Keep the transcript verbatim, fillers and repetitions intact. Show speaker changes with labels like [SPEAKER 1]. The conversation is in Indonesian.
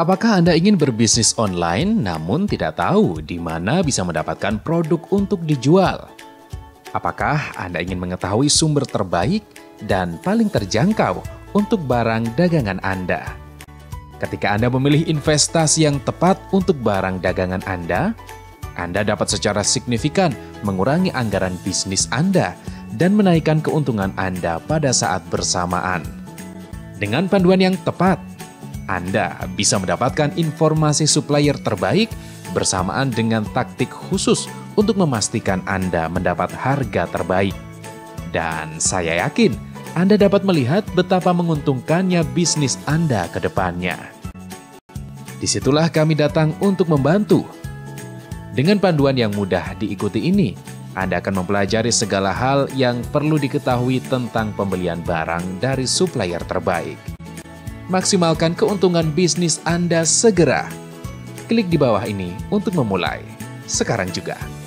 [SPEAKER 1] Apakah Anda ingin berbisnis online namun tidak tahu di mana bisa mendapatkan produk untuk dijual? Apakah Anda ingin mengetahui sumber terbaik dan paling terjangkau untuk barang dagangan Anda? Ketika Anda memilih investasi yang tepat untuk barang dagangan Anda, Anda dapat secara signifikan mengurangi anggaran bisnis Anda dan menaikkan keuntungan Anda pada saat bersamaan. Dengan panduan yang tepat, Anda bisa mendapatkan informasi supplier terbaik bersamaan dengan taktik khusus untuk memastikan Anda mendapat harga terbaik. Dan saya yakin Anda dapat melihat betapa menguntungkannya bisnis Anda ke depannya. Disitulah kami datang untuk membantu. Dengan panduan yang mudah diikuti ini, Anda akan mempelajari segala hal yang perlu diketahui tentang pembelian barang dari supplier terbaik. Maksimalkan keuntungan bisnis Anda segera. Klik di bawah ini untuk memulai sekarang juga.